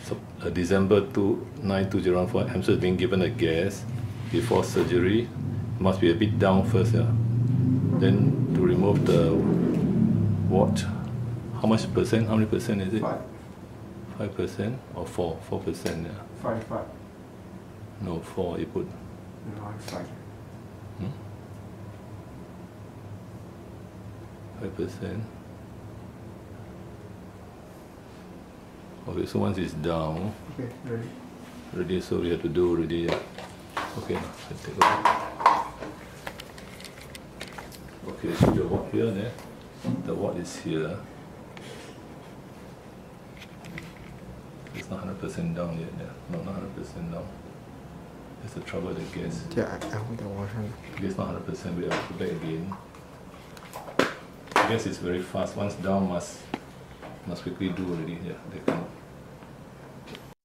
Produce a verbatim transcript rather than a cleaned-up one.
So, uh, December nine two zero one four, hamster is being given a gas before surgery. Must be a bit down first, yeah. Then to remove the wart, how much percent? How many percent is it? Five. Five percent or four? Four percent, yeah. Five, five. No, four. You put. No, five. Hmm? Five percent. Okay, so once it's down, Okay, ready. ready, so we have to do already. Yeah. Okay, let's take a look. Okay, so your wart here, there. The wart is here. It's not one hundred percent down yet. Yeah. No, not one hundred percent down. That's the trouble with the gas. Yeah, I will the water. Gas not one hundred percent. We have to go back again. Gas is very fast. Once down, must must quickly do already. Yeah, they can